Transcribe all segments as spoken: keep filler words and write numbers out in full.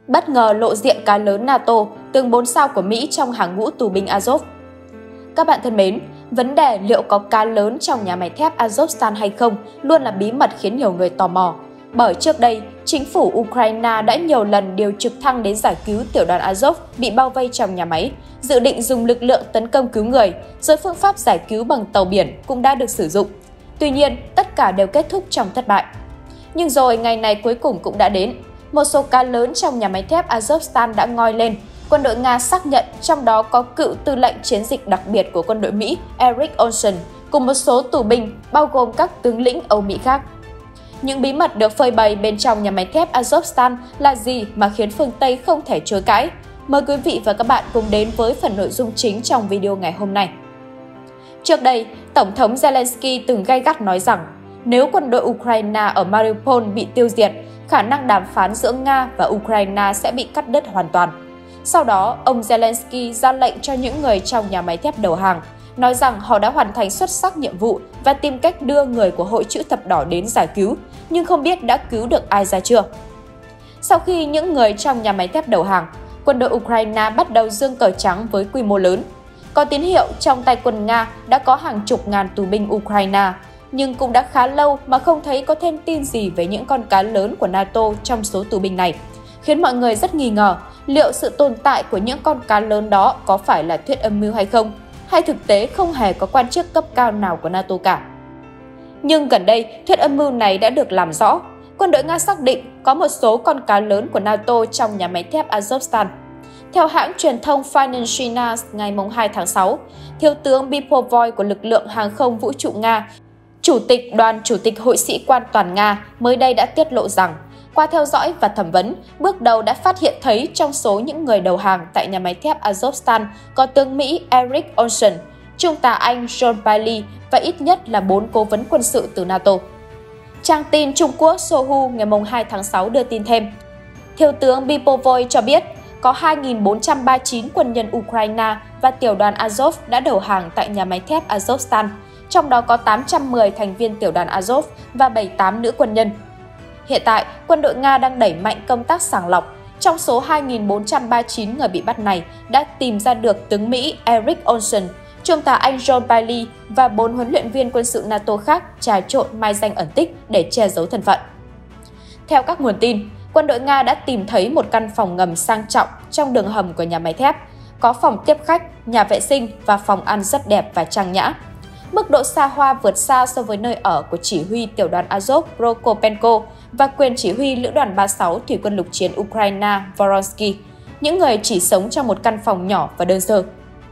Bất ngờ lộ diện cá lớn NATO, tường bốn sao của Mỹ trong hàng ngũ tù binh Azov. Các bạn thân mến, vấn đề liệu có cá lớn trong nhà máy thép Azovstal hay không luôn là bí mật khiến nhiều người tò mò. Bởi trước đây, chính phủ Ukraine đã nhiều lần điều trực thăng đến giải cứu tiểu đoàn Azov bị bao vây trong nhà máy, dự định dùng lực lượng tấn công cứu người, rồi phương pháp giải cứu bằng tàu biển cũng đã được sử dụng. Tuy nhiên, tất cả đều kết thúc trong thất bại. Nhưng rồi ngày này cuối cùng cũng đã đến. Một số cá lớn trong nhà máy thép Azovstal đã ngoi lên. Quân đội Nga xác nhận trong đó có cựu tư lệnh chiến dịch đặc biệt của quân đội Mỹ Erik Olson cùng một số tù binh bao gồm các tướng lĩnh Âu Mỹ khác. Những bí mật được phơi bày bên trong nhà máy thép Azovstal là gì mà khiến phương Tây không thể chối cãi? Mời quý vị và các bạn cùng đến với phần nội dung chính trong video ngày hôm nay. Trước đây, Tổng thống Zelensky từng gay gắt nói rằng nếu quân đội Ukraine ở Mariupol bị tiêu diệt, khả năng đàm phán giữa Nga và Ukraine sẽ bị cắt đứt hoàn toàn. Sau đó, ông Zelensky ra lệnh cho những người trong nhà máy thép đầu hàng, nói rằng họ đã hoàn thành xuất sắc nhiệm vụ và tìm cách đưa người của Hội Chữ Thập Đỏ đến giải cứu, nhưng không biết đã cứu được ai ra chưa. Sau khi những người trong nhà máy thép đầu hàng, quân đội Ukraine bắt đầu giương cờ trắng với quy mô lớn. Có tín hiệu trong tay quân Nga đã có hàng chục ngàn tù binh Ukraine, nhưng cũng đã khá lâu mà không thấy có thêm tin gì về những con cá lớn của NATO trong số tù binh này, khiến mọi người rất nghi ngờ liệu sự tồn tại của những con cá lớn đó có phải là thuyết âm mưu hay không, hay thực tế không hề có quan chức cấp cao nào của NATO cả. Nhưng gần đây, thuyết âm mưu này đã được làm rõ. Quân đội Nga xác định có một số con cá lớn của NATO trong nhà máy thép Azovstal. Theo hãng truyền thông Financial ngày hai tháng sáu, Thiếu tướng Bipovoy của lực lượng hàng không vũ trụ Nga, Chủ tịch đoàn Chủ tịch Hội sĩ quan toàn Nga mới đây đã tiết lộ rằng qua theo dõi và thẩm vấn, bước đầu đã phát hiện thấy trong số những người đầu hàng tại nhà máy thép Azovstal có tướng Mỹ Erik Olson, Trung tá Anh John Bailey và ít nhất là bốn cố vấn quân sự từ NATO. Trang tin Trung Quốc Sohu ngày hai tháng sáu đưa tin thêm. Thiếu tướng Bipovoy cho biết có hai nghìn bốn trăm ba mươi chín quân nhân Ukraine và tiểu đoàn Azov đã đầu hàng tại nhà máy thép Azovstal, trong đó có tám trăm mười thành viên tiểu đoàn Azov và bảy mươi tám nữ quân nhân. Hiện tại, quân đội Nga đang đẩy mạnh công tác sàng lọc. Trong số hai nghìn bốn trăm ba mươi chín người bị bắt này đã tìm ra được tướng Mỹ Erik Olson, Trung tá Anh John Bailey và bốn huấn luyện viên quân sự NATO khác trà trộn mai danh ẩn tích để che giấu thân phận. Theo các nguồn tin, quân đội Nga đã tìm thấy một căn phòng ngầm sang trọng trong đường hầm của nhà máy thép, có phòng tiếp khách, nhà vệ sinh và phòng ăn rất đẹp và trang nhã. Mức độ xa hoa vượt xa so với nơi ở của chỉ huy tiểu đoàn Azov Prokopenko và quyền chỉ huy lữ đoàn ba mươi sáu Thủy quân lục chiến Ukraine Voronsky, những người chỉ sống trong một căn phòng nhỏ và đơn sơ.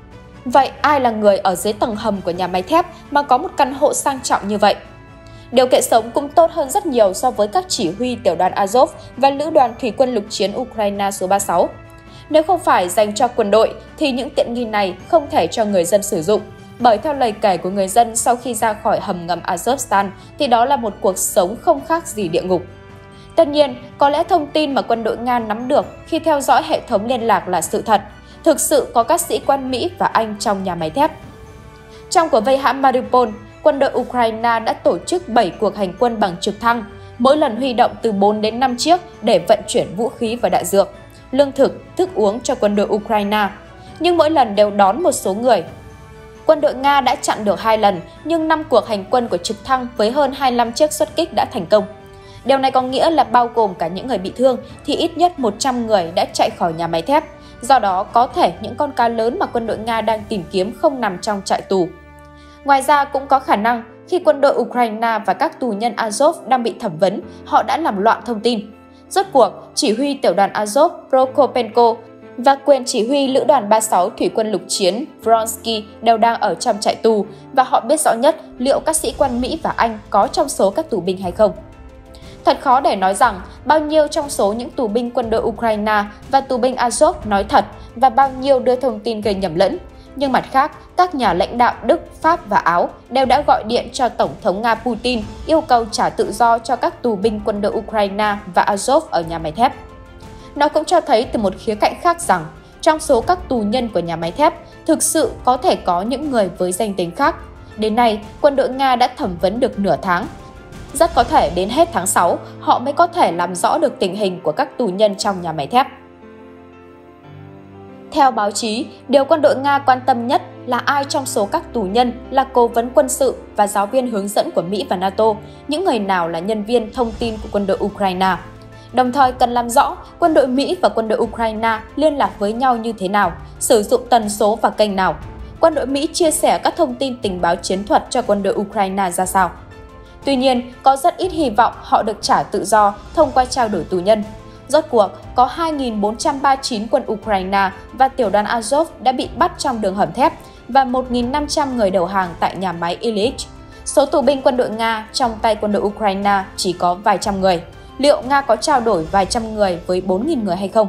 Vậy ai là người ở dưới tầng hầm của nhà máy thép mà có một căn hộ sang trọng như vậy? Điều kiện sống cũng tốt hơn rất nhiều so với các chỉ huy tiểu đoàn Azov và lữ đoàn Thủy quân lục chiến Ukraine số ba mươi sáu. Nếu không phải dành cho quân đội thì những tiện nghi này không thể cho người dân sử dụng. Bởi theo lời kể của người dân sau khi ra khỏi hầm ngầm Azovstal thì đó là một cuộc sống không khác gì địa ngục. Tất nhiên, có lẽ thông tin mà quân đội Nga nắm được khi theo dõi hệ thống liên lạc là sự thật. Thực sự có các sĩ quan Mỹ và Anh trong nhà máy thép. Trong cuộc vây hãm Mariupol, quân đội Ukraine đã tổ chức bảy cuộc hành quân bằng trực thăng, mỗi lần huy động từ bốn đến năm chiếc để vận chuyển vũ khí và đạn dược, lương thực, thức uống cho quân đội Ukraine. Nhưng mỗi lần đều đón một số người. Quân đội Nga đã chặn được hai lần, nhưng năm cuộc hành quân của trực thăng với hơn hai mươi lăm chiếc xuất kích đã thành công. Điều này có nghĩa là bao gồm cả những người bị thương thì ít nhất một trăm người đã chạy khỏi nhà máy thép. Do đó, có thể những con cá lớn mà quân đội Nga đang tìm kiếm không nằm trong trại tù. Ngoài ra, cũng có khả năng khi quân đội Ukraine và các tù nhân Azov đang bị thẩm vấn, họ đã làm loạn thông tin. Rốt cuộc, chỉ huy tiểu đoàn Azov Prokopenko và quyền chỉ huy lữ đoàn ba mươi sáu Thủy quân lục chiến Vronsky đều đang ở trong trại tù và họ biết rõ nhất liệu các sĩ quan Mỹ và Anh có trong số các tù binh hay không. Thật khó để nói rằng bao nhiêu trong số những tù binh quân đội Ukraine và tù binh Azov nói thật và bao nhiêu đưa thông tin gây nhầm lẫn. Nhưng mặt khác, các nhà lãnh đạo Đức, Pháp và Áo đều đã gọi điện cho Tổng thống Nga Putin yêu cầu trả tự do cho các tù binh quân đội Ukraine và Azov ở nhà máy thép. Nó cũng cho thấy từ một khía cạnh khác rằng trong số các tù nhân của nhà máy thép thực sự có thể có những người với danh tính khác. Đến nay, quân đội Nga đã thẩm vấn được nửa tháng. Rất có thể đến hết tháng sáu, họ mới có thể làm rõ được tình hình của các tù nhân trong nhà máy thép. Theo báo chí, điều quân đội Nga quan tâm nhất là ai trong số các tù nhân là cố vấn quân sự và giáo viên hướng dẫn của Mỹ và NATO, những người nào là nhân viên thông tin của quân đội Ukraine. Đồng thời cần làm rõ quân đội Mỹ và quân đội Ukraine liên lạc với nhau như thế nào, sử dụng tần số và kênh nào. Quân đội Mỹ chia sẻ các thông tin tình báo chiến thuật cho quân đội Ukraine ra sao. Tuy nhiên, có rất ít hy vọng họ được trả tự do thông qua trao đổi tù nhân. Rốt cuộc, có hai nghìn bốn trăm ba mươi chín quân Ukraine và tiểu đoàn Azov đã bị bắt trong đường hầm thép và một nghìn năm trăm người đầu hàng tại nhà máy Ilyich. Số tù binh quân đội Nga trong tay quân đội Ukraine chỉ có vài trăm người. Liệu Nga có trao đổi vài trăm người với bốn nghìn người hay không?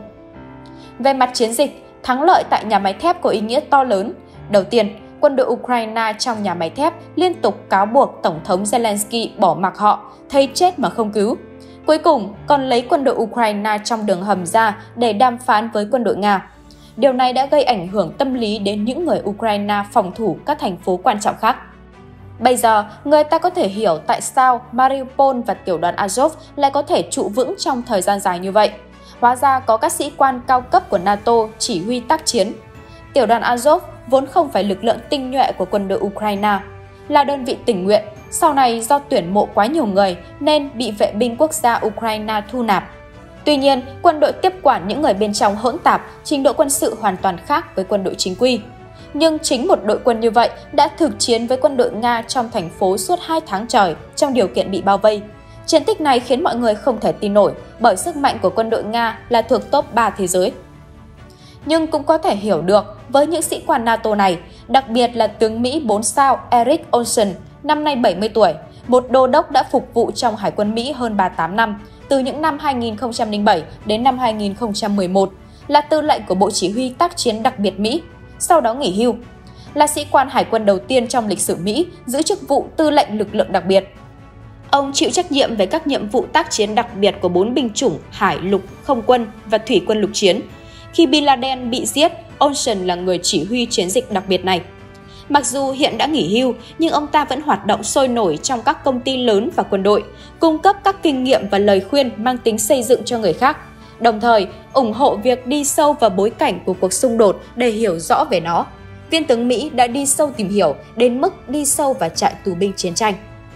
Về mặt chiến dịch, thắng lợi tại nhà máy thép có ý nghĩa to lớn. Đầu tiên, quân đội Ukraine trong nhà máy thép liên tục cáo buộc Tổng thống Zelensky bỏ mặc họ, thấy chết mà không cứu. Cuối cùng, còn lấy quân đội Ukraine trong đường hầm ra để đàm phán với quân đội Nga. Điều này đã gây ảnh hưởng tâm lý đến những người Ukraine phòng thủ các thành phố quan trọng khác. Bây giờ, người ta có thể hiểu tại sao Mariupol và tiểu đoàn Azov lại có thể trụ vững trong thời gian dài như vậy. Hóa ra có các sĩ quan cao cấp của NATO chỉ huy tác chiến. Tiểu đoàn Azov vốn không phải lực lượng tinh nhuệ của quân đội Ukraine, là đơn vị tình nguyện, sau này do tuyển mộ quá nhiều người nên bị vệ binh quốc gia Ukraine thu nạp. Tuy nhiên, quân đội tiếp quản những người bên trong hỗn tạp, trình độ quân sự hoàn toàn khác với quân đội chính quy. Nhưng chính một đội quân như vậy đã thực chiến với quân đội Nga trong thành phố suốt hai tháng trời trong điều kiện bị bao vây. Chiến tích này khiến mọi người không thể tin nổi bởi sức mạnh của quân đội Nga là thuộc top ba thế giới. Nhưng cũng có thể hiểu được với những sĩ quan NATO này, đặc biệt là tướng Mỹ bốn sao Erik Olson, năm nay bảy mươi tuổi, một đô đốc đã phục vụ trong Hải quân Mỹ hơn ba mươi tám năm, từ những năm hai nghìn không trăm lẻ bảy đến năm hai nghìn không trăm mười một, là tư lệnh của Bộ Chỉ huy tác chiến đặc biệt Mỹ, sau đó nghỉ hưu. Là sĩ quan hải quân đầu tiên trong lịch sử Mỹ giữ chức vụ tư lệnh lực lượng đặc biệt. Ông chịu trách nhiệm về các nhiệm vụ tác chiến đặc biệt của bốn binh chủng hải, lục, không quân và thủy quân lục chiến. Khi Bin Laden bị giết, Olson là người chỉ huy chiến dịch đặc biệt này. Mặc dù hiện đã nghỉ hưu, nhưng ông ta vẫn hoạt động sôi nổi trong các công ty lớn và quân đội, cung cấp các kinh nghiệm và lời khuyên mang tính xây dựng cho người khác, đồng thời ủng hộ việc đi sâu vào bối cảnh của cuộc xung đột để hiểu rõ về nó. Viên tướng Mỹ đã đi sâu tìm hiểu đến mức đi sâu vào trại tù binh chiến tranh.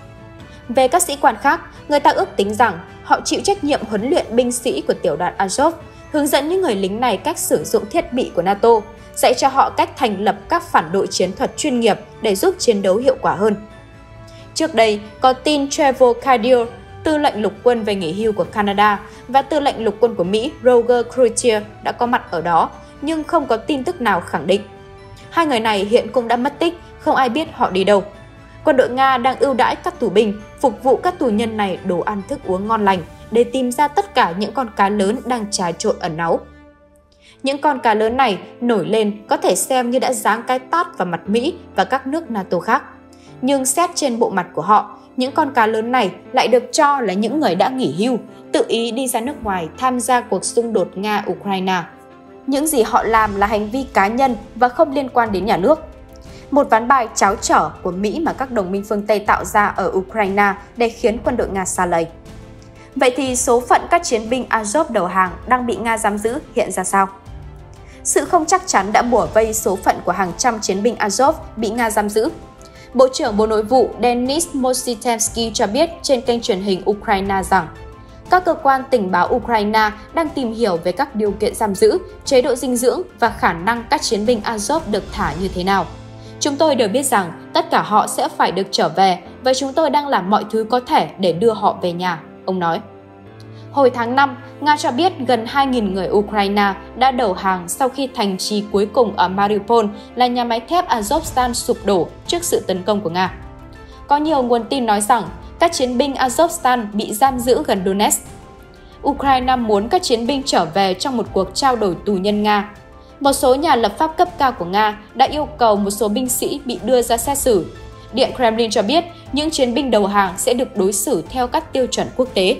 Về các sĩ quan khác, người ta ước tính rằng họ chịu trách nhiệm huấn luyện binh sĩ của tiểu đoàn Azov, hướng dẫn những người lính này cách sử dụng thiết bị của NATO, dạy cho họ cách thành lập các phản đội chiến thuật chuyên nghiệp để giúp chiến đấu hiệu quả hơn. Trước đây, có tin Trevor Cardiel, tư lệnh lục quân về nghỉ hưu của Canada, và tư lệnh lục quân của Mỹ Roger Cruier đã có mặt ở đó, nhưng không có tin tức nào khẳng định. Hai người này hiện cũng đã mất tích, không ai biết họ đi đâu. Quân đội Nga đang ưu đãi các tù binh, phục vụ các tù nhân này đồ ăn thức uống ngon lành để tìm ra tất cả những con cá lớn đang trà trộn ẩn náu. Những con cá lớn này nổi lên có thể xem như đã giáng cái tát vào mặt Mỹ và các nước NATO khác. Nhưng xét trên bộ mặt của họ, những con cá lớn này lại được cho là những người đã nghỉ hưu, tự ý đi ra nước ngoài tham gia cuộc xung đột Nga-Ukraine. Những gì họ làm là hành vi cá nhân và không liên quan đến nhà nước. Một ván bài tráo trở của Mỹ mà các đồng minh phương Tây tạo ra ở Ukraine để khiến quân đội Nga sa lầy. Vậy thì số phận các chiến binh Azov đầu hàng đang bị Nga giam giữ hiện ra sao? Sự không chắc chắn đã bủa vây số phận của hàng trăm chiến binh Azov bị Nga giam giữ. Bộ trưởng Bộ Nội vụ Denis Mositevsky cho biết trên kênh truyền hình Ukraine rằng các cơ quan tình báo Ukraine đang tìm hiểu về các điều kiện giam giữ, chế độ dinh dưỡng và khả năng các chiến binh Azov được thả như thế nào. Chúng tôi đều biết rằng tất cả họ sẽ phải được trở về và chúng tôi đang làm mọi thứ có thể để đưa họ về nhà, ông nói. Hồi tháng năm, Nga cho biết gần hai nghìn người Ukraine đã đầu hàng sau khi thành trì cuối cùng ở Mariupol là nhà máy thép Azovstal sụp đổ trước sự tấn công của Nga. Có nhiều nguồn tin nói rằng các chiến binh Azovstal bị giam giữ gần Donetsk. Ukraine muốn các chiến binh trở về trong một cuộc trao đổi tù nhân Nga. Một số nhà lập pháp cấp cao của Nga đã yêu cầu một số binh sĩ bị đưa ra xét xử. Điện Kremlin cho biết những chiến binh đầu hàng sẽ được đối xử theo các tiêu chuẩn quốc tế.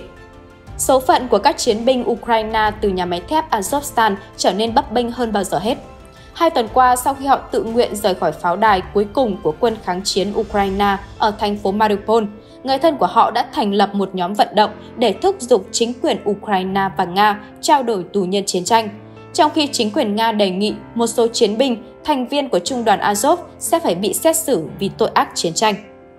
Số phận của các chiến binh Ukraine từ nhà máy thép Azovstal trở nên bấp bênh hơn bao giờ hết. Hai tuần qua, sau khi họ tự nguyện rời khỏi pháo đài cuối cùng của quân kháng chiến Ukraine ở thành phố Mariupol, người thân của họ đã thành lập một nhóm vận động để thúc giục chính quyền Ukraine và Nga trao đổi tù nhân chiến tranh. trong khi chính quyền Nga đề nghị một số chiến binh, thành viên của Trung đoàn Azov sẽ phải bị xét xử vì tội ác chiến tranh.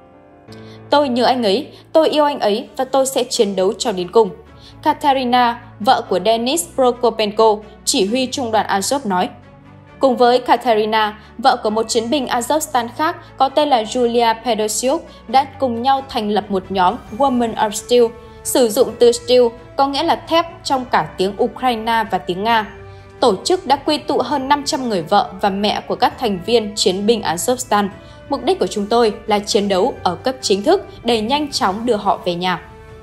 Tôi nhớ anh ấy, tôi yêu anh ấy và tôi sẽ chiến đấu cho đến cùng. Katerina, vợ của Denis Prokopenko, chỉ huy Trung đoàn Azov nói. Cùng với Katerina, vợ của một chiến binh Azovstan khác có tên là Julia Pedosiuk đã cùng nhau thành lập một nhóm Women of Steel, sử dụng từ steel có nghĩa là thép trong cả tiếng Ukraine và tiếng Nga. Tổ chức đã quy tụ hơn năm trăm người vợ và mẹ của các thành viên chiến binh Azovstan. Mục đích của chúng tôi là chiến đấu ở cấp chính thức để nhanh chóng đưa họ về nhà.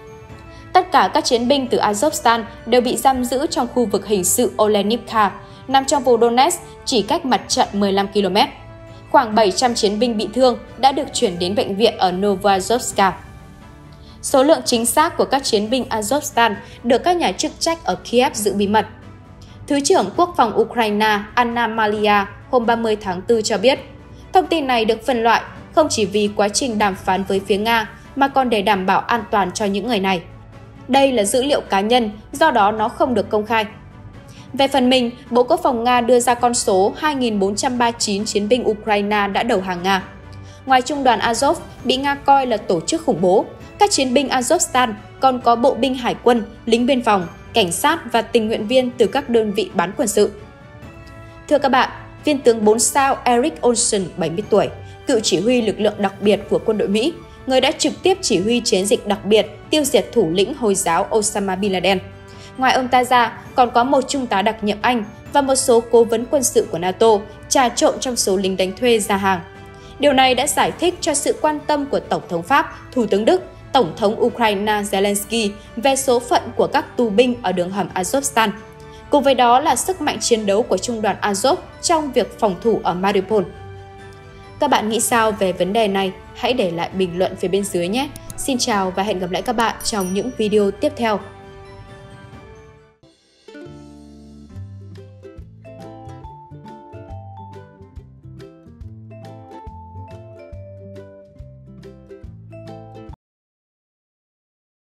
Tất cả các chiến binh từ Azovstan đều bị giam giữ trong khu vực hình sự Olenivka, nằm trong vùng Donetsk chỉ cách mặt trận mười lăm ki lô mét. Khoảng bảy trăm chiến binh bị thương đã được chuyển đến bệnh viện ở Novazovska. Số lượng chính xác của các chiến binh Azovstan được các nhà chức trách ở Kiev giữ bí mật. Thứ trưởng Quốc phòng Ukraine Anna Malia hôm ba mươi tháng tư cho biết, thông tin này được phân loại không chỉ vì quá trình đàm phán với phía Nga mà còn để đảm bảo an toàn cho những người này. Đây là dữ liệu cá nhân, do đó nó không được công khai. Về phần mình, Bộ Quốc phòng Nga đưa ra con số hai nghìn bốn trăm ba mươi chín chiến binh Ukraine đã đầu hàng Nga. Ngoài Trung đoàn Azov bị Nga coi là tổ chức khủng bố, các chiến binh Azovstan còn có bộ binh hải quân, lính biên phòng, cảnh sát và tình nguyện viên từ các đơn vị bán quân sự. Thưa các bạn, viên tướng bốn sao Eric Olson, bảy mươi tuổi, cựu chỉ huy lực lượng đặc biệt của quân đội Mỹ, người đã trực tiếp chỉ huy chiến dịch đặc biệt tiêu diệt thủ lĩnh Hồi giáo Osama Bin Laden. Ngoài ông ta ra, còn có một trung tá đặc nhiệm Anh và một số cố vấn quân sự của NATO trà trộn trong số lính đánh thuê ra hàng. Điều này đã giải thích cho sự quan tâm của Tổng thống Pháp, Thủ tướng Đức, Tổng thống Ukraine Zelensky về số phận của các tù binh ở đường hầm Azovstan. Cùng với đó là sức mạnh chiến đấu của Trung đoàn Azov trong việc phòng thủ ở Mariupol. Các bạn nghĩ sao về vấn đề này? Hãy để lại bình luận phía bên dưới nhé! Xin chào và hẹn gặp lại các bạn trong những video tiếp theo.